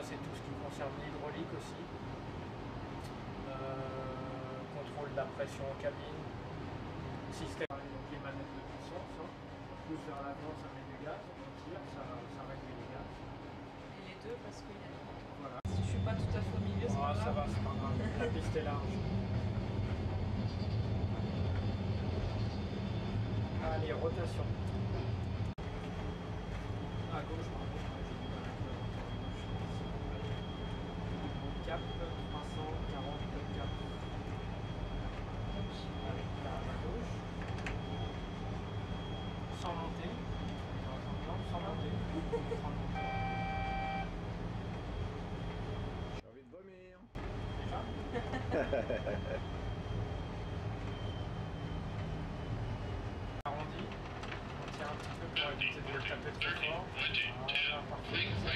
c'est tout ce qui concerne l'hydraulique aussi. Contrôle de la pression en cabine. Système avec les manettes de puissance. Hein. On pousse vers l'avant, ça met du gaz. On tire, ça réduit les gaz. Et les deux parce qu'il y a... Voilà. Si je suis pas tout à fait au milieu, c'est pas grave. Ça va, c'est pas grave. La piste est large. Allez, rotation. À gauche, pardon. Cap 340 cap. Avec la à gauche. Sans monter. Sans monter. J'ai envie de vomir. Déjà. Arrondi. On tient un petit peu pour éviter de taper trop fort. Voilà, parfait.